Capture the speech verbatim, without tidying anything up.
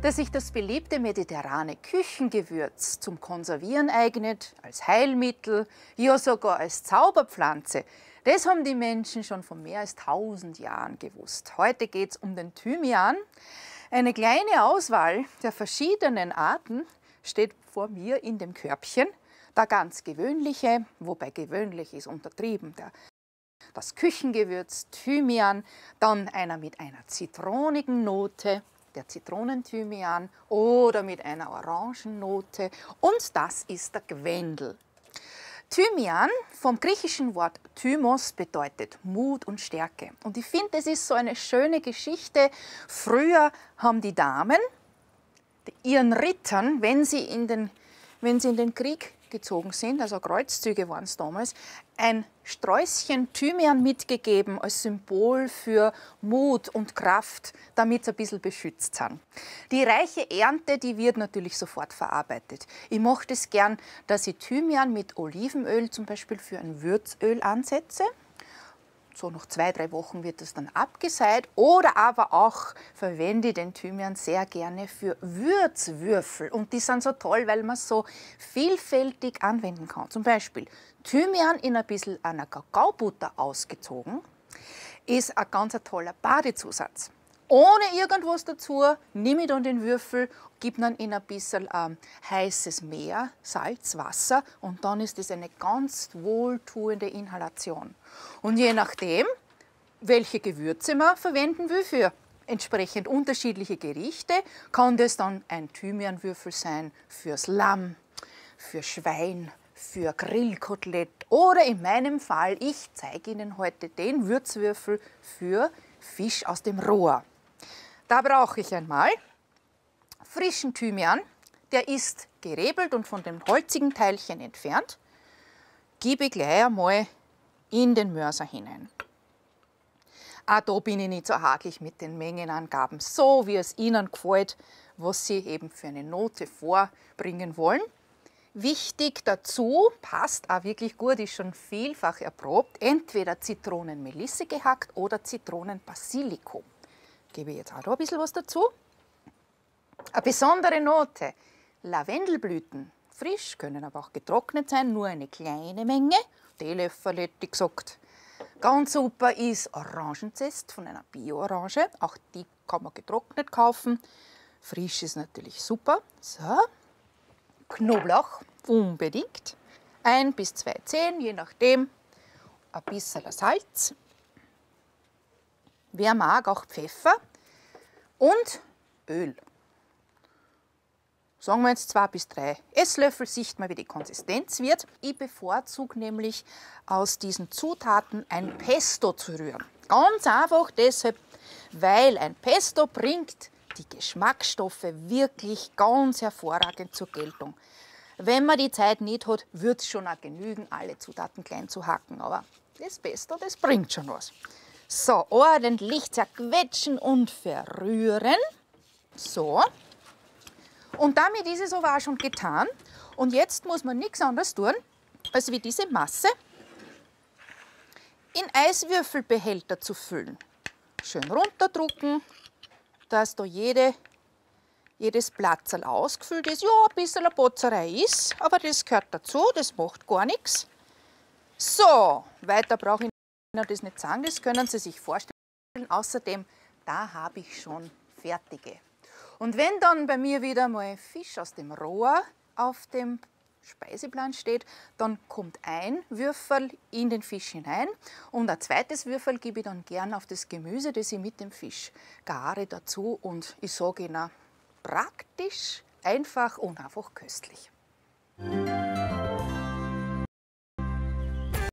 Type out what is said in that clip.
Dass sich das beliebte mediterrane Küchengewürz zum Konservieren eignet, als Heilmittel, ja sogar als Zauberpflanze, das haben die Menschen schon vor mehr als tausend Jahren gewusst. Heute geht es um den Thymian. Eine kleine Auswahl der verschiedenen Arten steht vor mir in dem Körbchen. Der ganz gewöhnliche, wobei gewöhnlich ist untertrieben, der das Küchengewürz Thymian, dann einer mit einer zitronigen Note, der Zitronenthymian, oder mit einer Orangennote, und das ist der Gwendel. Thymian vom griechischen Wort Thymos bedeutet Mut und Stärke. Und ich finde, das ist so eine schöne Geschichte. Früher haben die Damen ihren Rittern, wenn sie in den, wenn sie in den Krieg gezogen sind, also Kreuzzüge waren es damals, ein Sträußchen Thymian mitgegeben als Symbol für Mut und Kraft, damit sie ein bisschen beschützt sind. Die reiche Ernte, die wird natürlich sofort verarbeitet. Ich mache das gern, dass ich Thymian mit Olivenöl zum Beispiel für ein Würzöl ansetze. So nach zwei, drei Wochen wird das dann abgeseit. Oder aber auch verwende ich den Thymian sehr gerne für Würzwürfel. Und die sind so toll, weil man so vielfältig anwenden kann. Zum Beispiel Thymian in ein bisschen einer Kakaobutter ausgezogen ist ein ganz toller Badezusatz. Ohne irgendwas dazu nehme ich dann den Würfel, gebe dann in ein bisschen ähm, heißes Meer, Salzwasser, und dann ist das eine ganz wohltuende Inhalation. Und je nachdem, welche Gewürze man verwenden will für entsprechend unterschiedliche Gerichte, kann das dann ein Thymianwürfel sein fürs Lamm, für Schwein, für Grillkotelett oder in meinem Fall, ich zeige Ihnen heute den Würzwürfel für Fisch aus dem Rohr. Da brauche ich einmal frischen Thymian, der ist gerebelt und von den holzigen Teilchen entfernt. Gebe ich gleich einmal in den Mörser hinein. Auch da bin ich nicht so hakelig mit den Mengenangaben, so wie es Ihnen gefällt, was Sie eben für eine Note vorbringen wollen. Wichtig dazu, passt auch wirklich gut, ist schon vielfach erprobt, entweder Zitronenmelisse gehackt oder Zitronenbasilikum. Gebe ich jetzt auch da ein bisschen was dazu. Eine besondere Note, Lavendelblüten, frisch, können aber auch getrocknet sein, nur eine kleine Menge, Teelöffel hätte ich gesagt. Ganz super ist Orangenzest von einer Bio-Orange, auch die kann man getrocknet kaufen. Frisch ist natürlich super. So. Knoblauch, unbedingt. Ein bis zwei Zehen, je nachdem. Ein bisschen Salz. Wer mag, auch Pfeffer. Und Öl. Sagen wir jetzt zwei bis drei Esslöffel, sieht man, wie die Konsistenz wird. Ich bevorzuge nämlich aus diesen Zutaten ein Pesto zu rühren. Ganz einfach deshalb, weil ein Pesto bringt die Geschmacksstoffe wirklich ganz hervorragend zur Geltung. Wenn man die Zeit nicht hat, wird es schon auch genügen, alle Zutaten klein zu hacken. Aber das Pesto, das bringt schon was. So, ordentlich zerquetschen und verrühren. So. Und damit ist es aber auch schon getan. Und jetzt muss man nichts anderes tun, als wie diese Masse in Eiswürfelbehälter zu füllen. Schön runterdrücken, dass da jede, jedes Platzerl ausgefüllt ist. Ja, ein bisschen eine Botzerei ist, aber das gehört dazu, das macht gar nichts. So, weiter brauche ich Ihnen das nicht sagen, das können Sie sich vorstellen. Außerdem, da habe ich schon fertige. Und wenn dann bei mir wieder mal Fisch aus dem Rohr auf dem Speiseplan steht, dann kommt ein Würfel in den Fisch hinein und ein zweites Würfel gebe ich dann gern auf das Gemüse, das ich mit dem Fisch gare, dazu. Und ich sage Ihnen, praktisch, einfach und einfach köstlich.